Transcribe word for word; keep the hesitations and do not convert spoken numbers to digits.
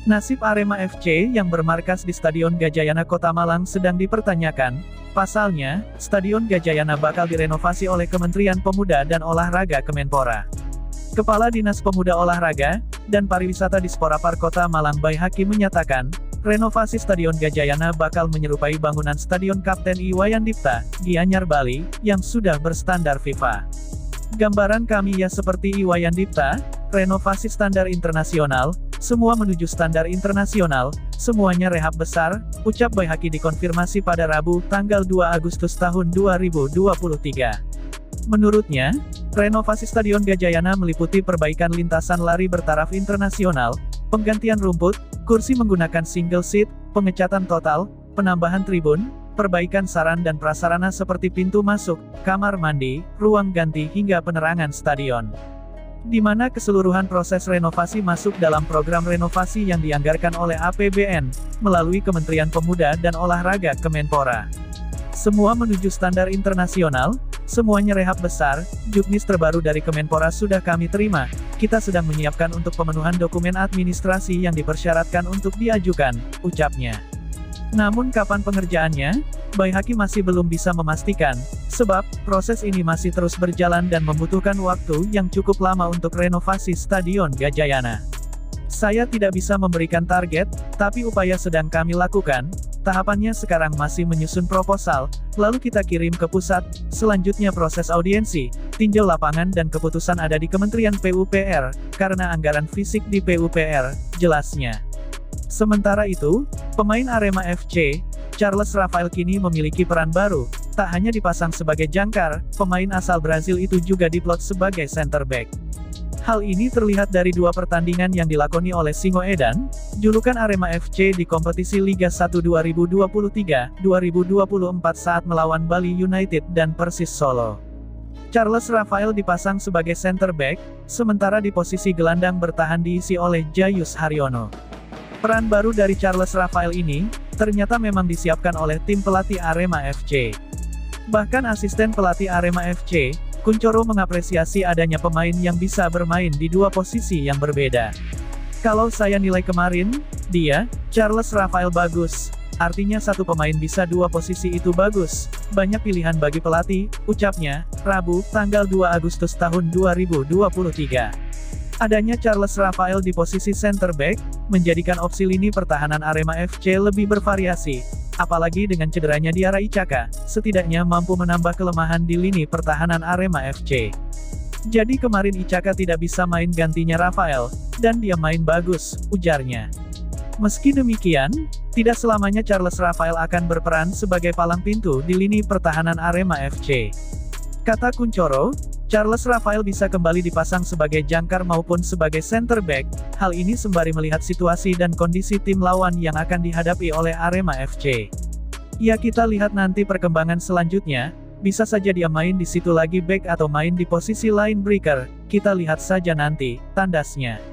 Nasib Arema F C yang bermarkas di Stadion Gajayana Kota Malang sedang dipertanyakan. Pasalnya, Stadion Gajayana bakal direnovasi oleh Kementerian Pemuda dan Olahraga Kemenpora. Kepala Dinas Pemuda Olahraga dan Pariwisata Disporapar Kota Malang Baihaqi menyatakan, renovasi Stadion Gajayana bakal menyerupai bangunan Stadion Kapten Iwayan Dipta, Gianyar Bali, yang sudah berstandar FIFA. Gambaran kami ya seperti Iwayan Dipta, renovasi standar internasional, semua menuju standar internasional, semuanya rehab besar, ucap Baihaqi dikonfirmasi pada Rabu, tanggal dua Agustus tahun dua ribu dua puluh tiga. Menurutnya, renovasi Stadion Gajayana meliputi perbaikan lintasan lari bertaraf internasional, penggantian rumput, kursi menggunakan single seat, pengecatan total, penambahan tribun, perbaikan saran dan prasarana seperti pintu masuk, kamar mandi, ruang ganti hingga penerangan stadion. Di mana keseluruhan proses renovasi masuk dalam program renovasi yang dianggarkan oleh A P B N, melalui Kementerian Pemuda dan Olahraga Kemenpora. Semua menuju standar internasional, semuanya rehab besar, juknis terbaru dari Kemenpora sudah kami terima, kita sedang menyiapkan untuk pemenuhan dokumen administrasi yang dipersyaratkan untuk diajukan, ucapnya. Namun kapan pengerjaannya? Baihaqi masih belum bisa memastikan, sebab, proses ini masih terus berjalan dan membutuhkan waktu yang cukup lama untuk renovasi Stadion Gajayana. Saya tidak bisa memberikan target, tapi upaya sedang kami lakukan, tahapannya sekarang masih menyusun proposal, lalu kita kirim ke pusat, selanjutnya proses audiensi, tinjau lapangan dan keputusan ada di Kementerian P U P R, karena anggaran fisik di P U P R, jelasnya. Sementara itu, pemain Arema F C, Charles Rafael kini memiliki peran baru, tak hanya dipasang sebagai jangkar, pemain asal Brazil itu juga diplot sebagai center back. Hal ini terlihat dari dua pertandingan yang dilakoni oleh Singoedan, julukan Arema F C di kompetisi Liga satu dua ribu dua puluh tiga dua ribu dua puluh empat saat melawan Bali United dan Persis Solo. Charles Rafael dipasang sebagai center back, sementara di posisi gelandang bertahan diisi oleh Jayus Haryono. Peran baru dari Charles Rafael ini, ternyata memang disiapkan oleh tim pelatih Arema F C. Bahkan asisten pelatih Arema F C, Kuncoro mengapresiasi adanya pemain yang bisa bermain di dua posisi yang berbeda. Kalau saya nilai kemarin, dia, Charles Rafael bagus. Artinya satu pemain bisa dua posisi itu bagus. Banyak pilihan bagi pelatih, ucapnya, Rabu, tanggal dua Agustus tahun dua ribu dua puluh tiga. Adanya Charles Rafael di posisi center back, menjadikan opsi lini pertahanan Arema F C lebih bervariasi. Apalagi dengan cederanya Diarra Icaka, setidaknya mampu menambah kelemahan di lini pertahanan Arema F C. Jadi kemarin Icaka tidak bisa main gantinya Rafael, dan dia main bagus, ujarnya. Meski demikian, tidak selamanya Charles Rafael akan berperan sebagai palang pintu di lini pertahanan Arema F C. Kata Kuncoro, Charles Rafael bisa kembali dipasang sebagai jangkar maupun sebagai center back, hal ini sembari melihat situasi dan kondisi tim lawan yang akan dihadapi oleh Arema F C. Ya kita lihat nanti perkembangan selanjutnya, bisa saja dia main di situ lagi back atau main di posisi line breaker, kita lihat saja nanti, tandasnya.